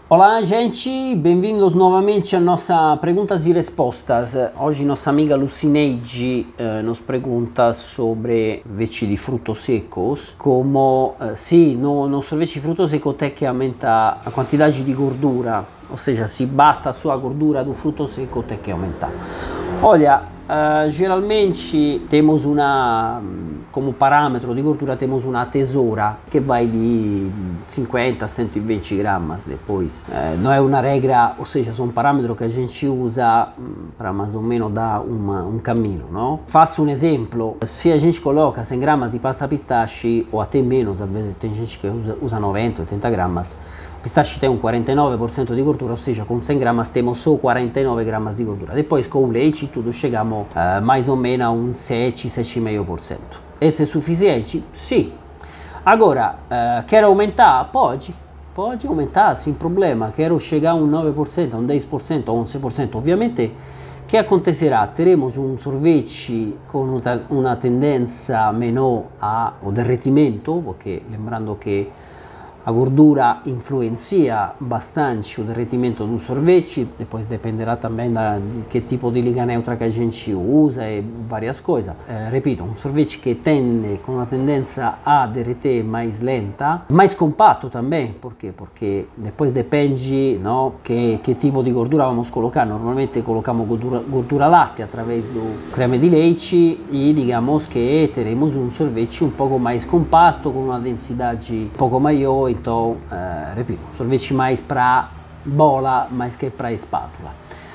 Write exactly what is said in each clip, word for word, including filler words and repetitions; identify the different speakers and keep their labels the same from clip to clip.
Speaker 1: Olá, gente, bem-vindos novamente a nossa perguntas e respostas. Hoje nossa amiga Lucineide eh, nos pergunta sobre sorvete de frutos secos, como eh, sim, no, no sorvete de frutos secos tem que aumentar a quantidade de gordura, ou seja, se basta só a gordura do fruto seco tem que aumentar. Olha, uh, geralmente temos uma, como parâmetro de gordura, temos uma tesoura que vai de cinquenta a cento e vinte gramas depois. Uh, não é uma regra, ou seja, são parâmetros que a gente usa para mais ou menos dar uma, um caminho, não? Faço um exemplo, se a gente coloca cem gramas de pasta pistache, ou até menos, às vezes tem gente que usa, usa noventa, oitenta gramas, o pistache tem um quarenta e nove por cento de gordura, ou seja, com cem gramas temos só quarenta e nove gramas de gordura. Depois com o leite e tudo chegamos uh, mais ou menos a um sete, sete vírgula cinco por cento. Esse é suficiente? Sim. Agora, uh, quero aumentar? Pode. Pode aumentar, sem problema. Quero chegar a um nove por cento, a um dez por cento, a onze por cento. Ovviamente, che acontecerà? Teremos un sorvete con una tendenza menor ao derretimento, perché lembrando che a gordura influencia bastante o derretimento do sorvete, depois dependerá também da, de que tipo de liga neutra que a gente usa e várias coisas. Eh, repito, um sorvete que tende com uma tendência a derreter mais lenta, mais compacto também, por quê? Porque depois depende, no, que, que tipo de gordura vamos colocar. Normalmente colocamos gordura, gordura láctea através do creme de leite e digamos que teremos um sorvete um pouco mais compacto, com uma densidade um pouco maior. Então, uh, repito, sorvete mais para bola, mais que para espátula,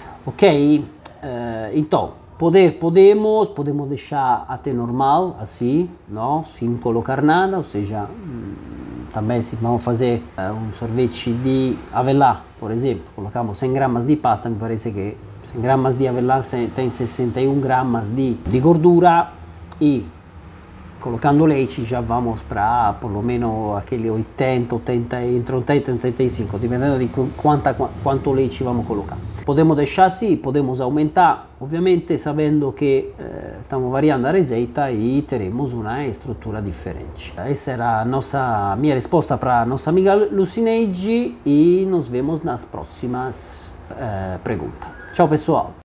Speaker 1: ok? Uh, então, poder, podemos, podemos deixar até normal, assim, não? Sem colocar nada, ou seja, hum, também se vamos fazer uh, um sorvete de avelã, por exemplo, colocamos cem gramas de pasta, me parece que cem gramas de avelã tem sessenta e um gramas de, de gordura e colocando leite já vamos para pelo menos aquele oitenta, oitenta, entre oitenta e oitenta e cinco, dependendo de quanta, quanto leite vamos colocar. Podemos deixar assim, podemos aumentar, obviamente sabendo que eh, estamos variando a receita e teremos uma estrutura diferente. Essa era a nossa, minha resposta para a nossa amiga Lucineide e nos vemos nas próximas eh, perguntas. Tchau, pessoal!